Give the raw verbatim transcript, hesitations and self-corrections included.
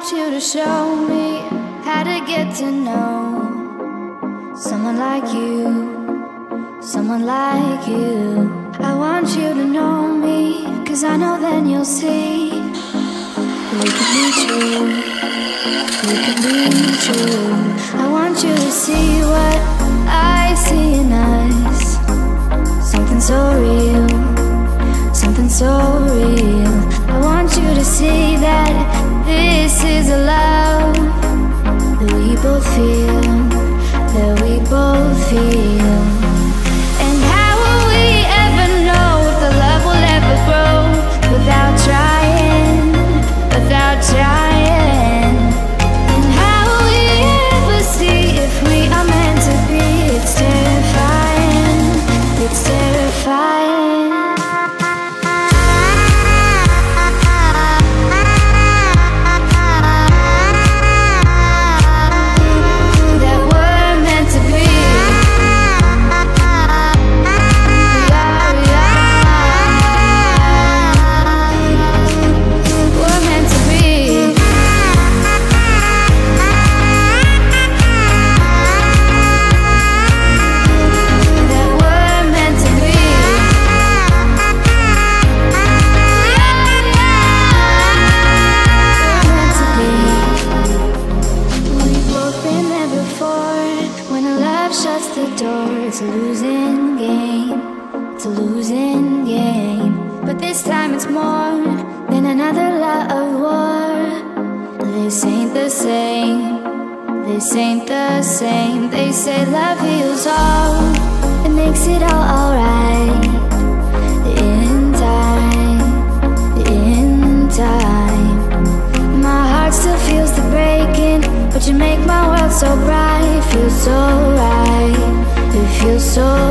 want you to show me how to get to know someone like you, someone like you. I want you to know me, 'cause I know then you'll see we can be true, we can be true. I want you to see what I see in us, something so real, something so real. I want you to see that this is a love that we both feel, that we both feel. And how will we ever know if the love will ever grow without trying, without trying? And how will we ever see if we are meant to be? It's terrifying, it's terrifying. It's a losing game, it's a losing game. But this time it's more than another love war. This ain't the same, this ain't the same. They say love heals all, it makes it all alright. In time, in time. My heart still feels the breaking, but you make my world so bright. Feels so right, it feels so